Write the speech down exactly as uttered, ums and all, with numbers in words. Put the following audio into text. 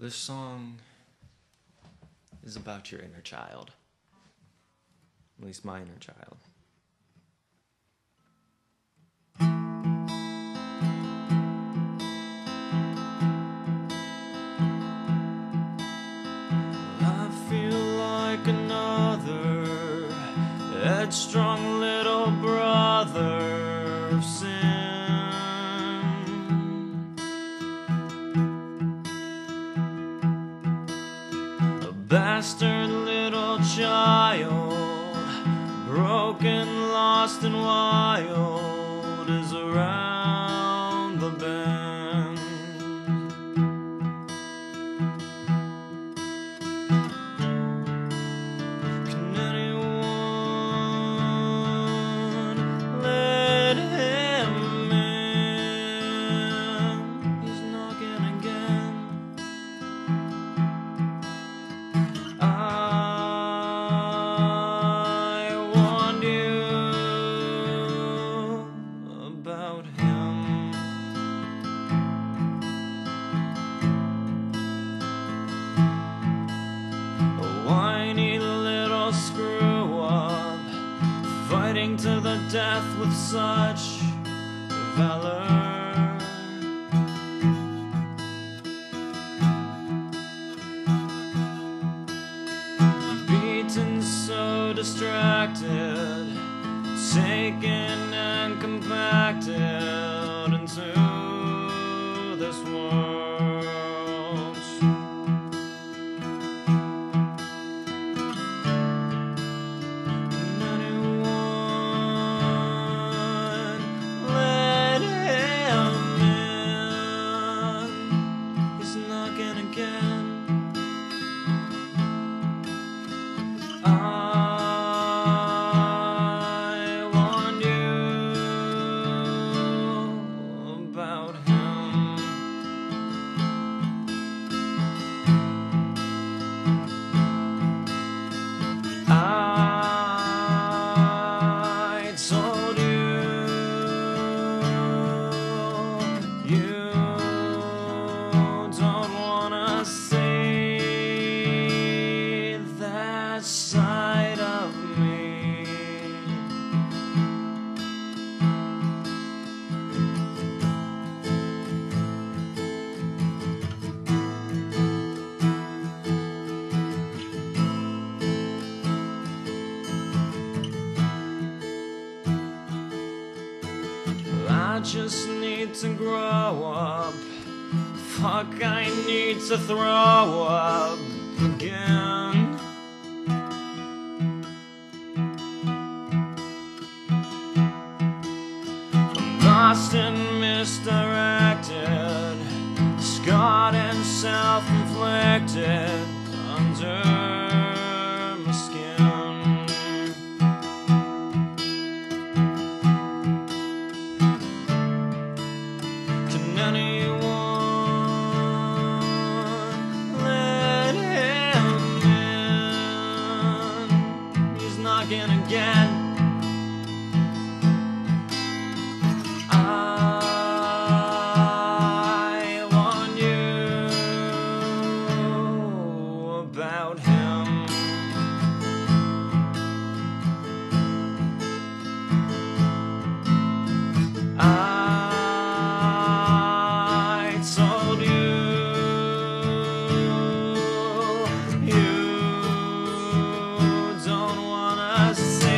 This song is about your inner child. At least my inner child. I feel like another headstrong little brother of sin, a bastard little child, broken, lost and wild, is around the bend. Can anyone let him in? He's knocking again. I warned you about him. A whiny little screw-up, fighting to the death with such valor. Beaten, so distracted, taken and compacted into this world. Can anyone let him in? He's knocking again. I warned you about him. I told you, you don't wanna see that side of me. I just need to grow up. Fuck, I need to throw up again. I'm lost and misdirected, scarred and self-inflicted under my skin. Can anyone let him in? He's knocking again. I warned you about him. I told you, you don't wanna see